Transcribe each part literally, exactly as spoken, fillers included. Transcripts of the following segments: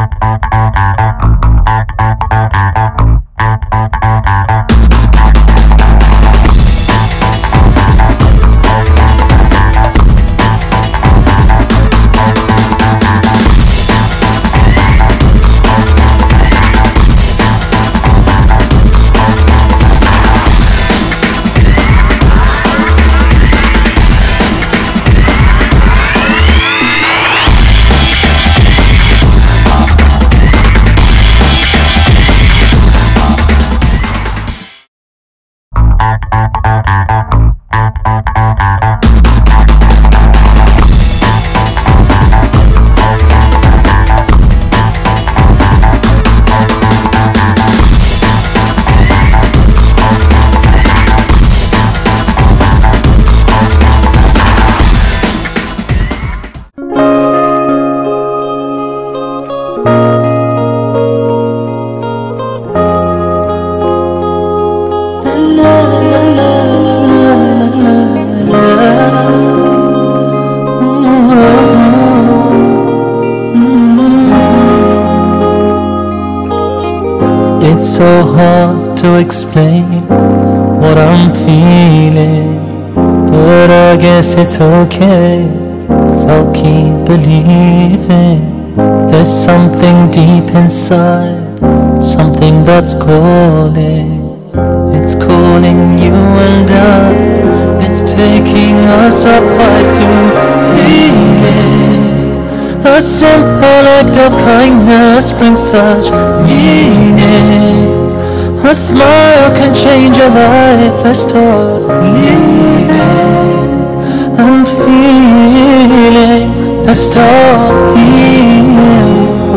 It's so hard to explain what I'm feeling, but I guess it's okay, 'cause I'll keep believing. There's something deep inside, something that's calling. It's calling you and I, it's taking us up high to healing. A simple act of kindness brings such meaning. A smile can change a life. Let's start living and feeling. Let's start healing.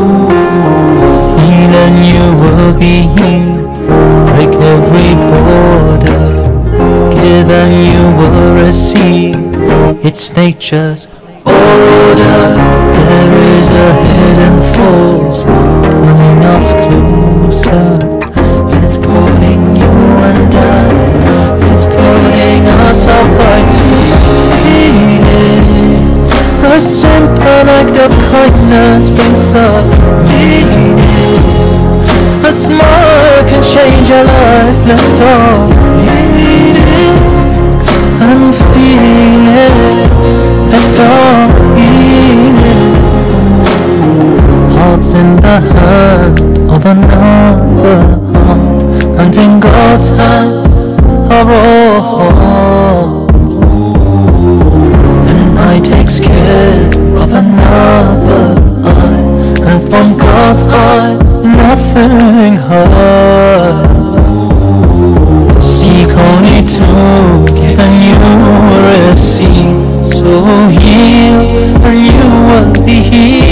Heal and you will be healed. Break every border. Give and you will receive. It's nature's order. There is a hidden force pulling us closer. It's pulling you and I. It's pulling us apart to healing. A simple act of kindness brings up meaning. A smile can change your life. Let's start healing and feeling. Let's start healing. Hearts in the hand of another heart, and in God's hand are all hearts. And eye takes care of another eye, and from God's eye nothing hurts. Seek only to give and you will receive. So heal and you will be healed.